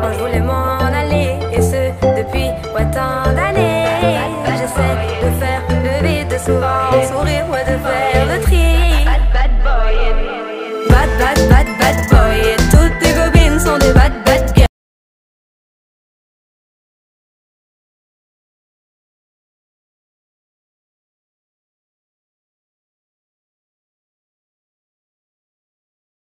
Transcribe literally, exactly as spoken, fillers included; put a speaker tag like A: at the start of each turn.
A: quand je voulais m'en aller, et ce depuis ouais, tant d'années. J'essaie de faire le vide, de souvent sourire, ouais, de faire